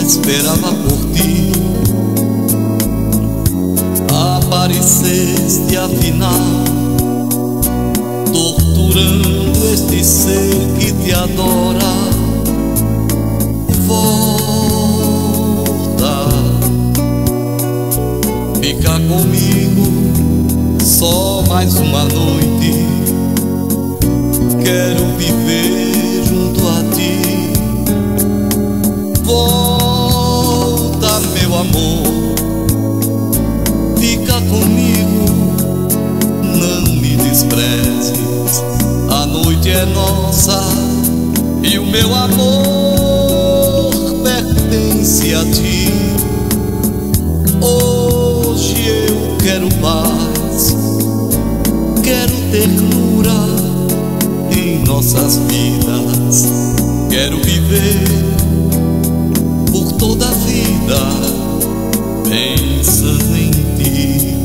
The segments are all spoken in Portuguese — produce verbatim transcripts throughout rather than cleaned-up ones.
esperava por ti. Apareceste afinal, torturando este ser que te adora. Volta, fica comigo só mais uma noite. Quero viver junto a ti. Volta, meu amor, fica comigo, não me desprezes. A noite é nossa e o meu amor pertence a ti. Hoje eu quero paz, quero ternura em nossas vidas. Quero viver por toda a vida pensando em ti.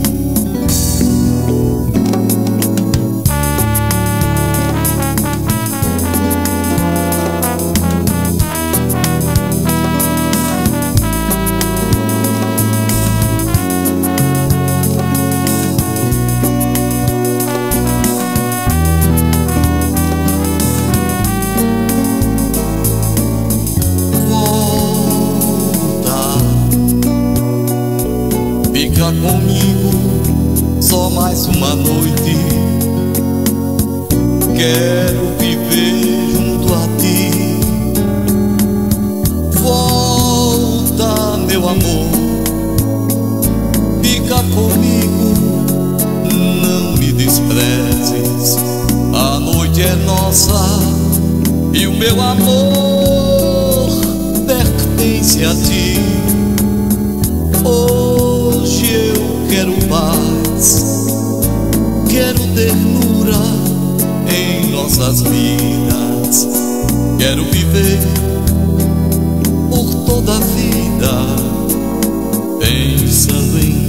Fica comigo só mais uma noite. Quero viver junto a ti. Volta, meu amor, fica comigo, não me desprezes. A noite é nossa e o meu amor pertence a ti. Hoje eu quero paz, quero ternura em nossas vidas. Quero viver por toda a vida pensando em